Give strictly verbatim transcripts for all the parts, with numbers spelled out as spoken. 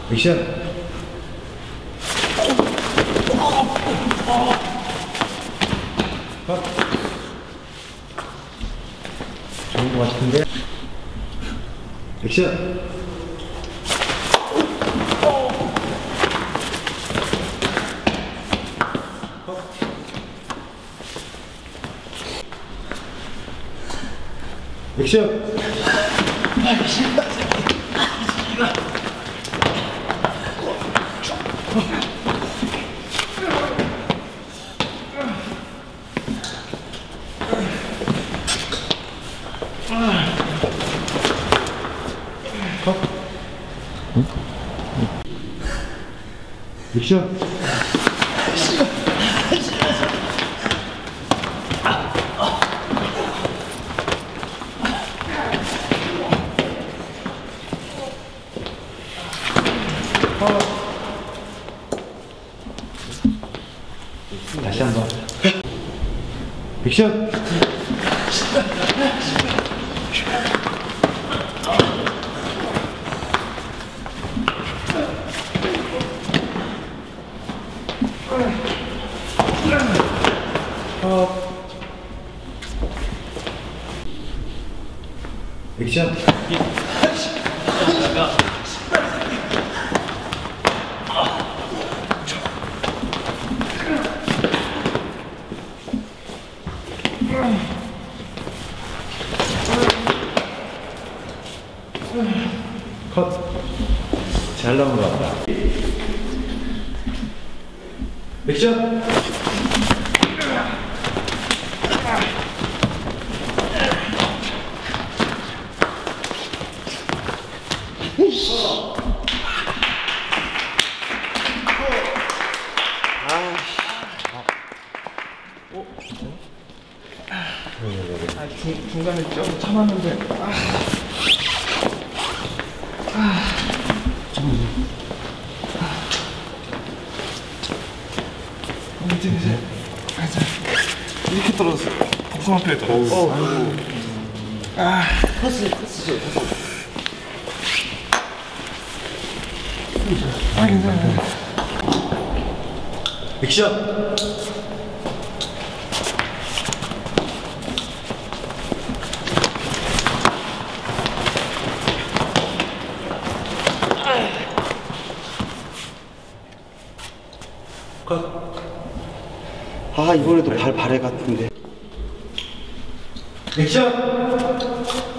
액션. 컷. 좋은 것 같은데. 액션. 컷. 액션. 컷. 응? 액션. 다시 한번. 액션. 액션. 컷. 잘 나온 것 같다. 액션. 아, 중, 중간에 좀 참았는데. 아. 아. 아. 이제 이제 이렇게 떨어졌어. 복숭아 필에 떨어졌어. 아이고. 아. 패스, 패스. 아, 괜찮아. 액션. 컷. 아, 이번에도 발 발해 같은데. 액션.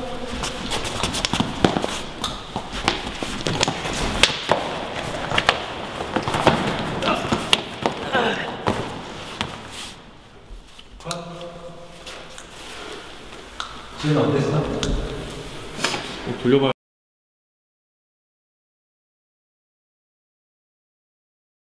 컷. 지금 어땠어? 돌려봐.